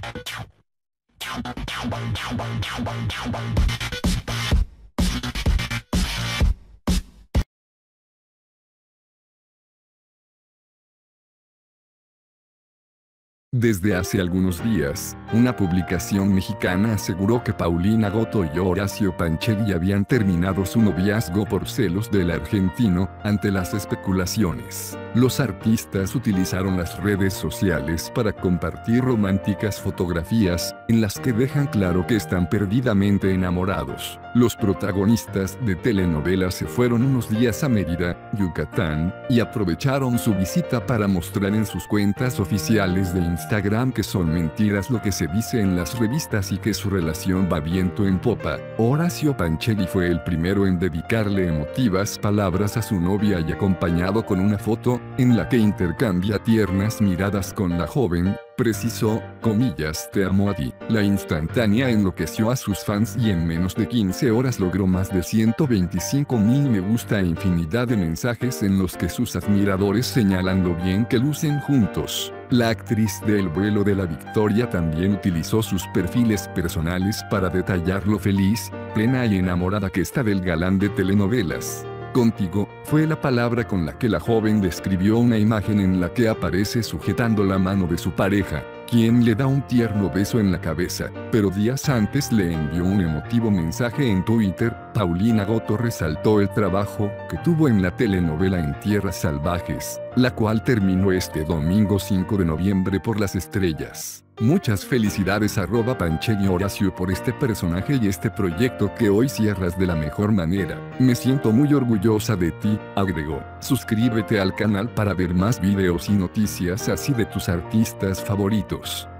Desde hace algunos días, una publicación mexicana aseguró que Paulina Goto y Horacio Pancheri habían terminado su noviazgo por celos del argentino. Ante las especulaciones, los artistas utilizaron las redes sociales para compartir románticas fotografías, en las que dejan claro que están perdidamente enamorados. Los protagonistas de telenovelas se fueron unos días a Mérida, Yucatán, y aprovecharon su visita para mostrar en sus cuentas oficiales de Instagram que son mentiras lo que se dice en las revistas y que su relación va viento en popa. Horacio Pancheri fue el primero en dedicarle emotivas palabras a su novia y acompañado con una foto, en la que intercambia tiernas miradas con la joven, precisó, comillas, te amo a ti. La instantánea enloqueció a sus fans y en menos de 15 horas logró más de 125,000 me gusta e infinidad de mensajes en los que sus admiradores señalan lo bien que lucen juntos. La actriz del vuelo de la Victoria también utilizó sus perfiles personales para detallar lo feliz, plena y enamorada que está del galán de telenovelas. Contigo, fue la palabra con la que la joven describió una imagen en la que aparece sujetando la mano de su pareja, quien le da un tierno beso en la cabeza, pero días antes le envió un emotivo mensaje en Twitter. Paulina Goto resaltó el trabajo que tuvo en la telenovela En Tierras Salvajes, la cual terminó este domingo 5 de noviembre por las estrellas. Muchas felicidades @Pancheri Horacio por este personaje y este proyecto que hoy cierras de la mejor manera. Me siento muy orgullosa de ti, agregó. Suscríbete al canal para ver más videos y noticias así de tus artistas favoritos.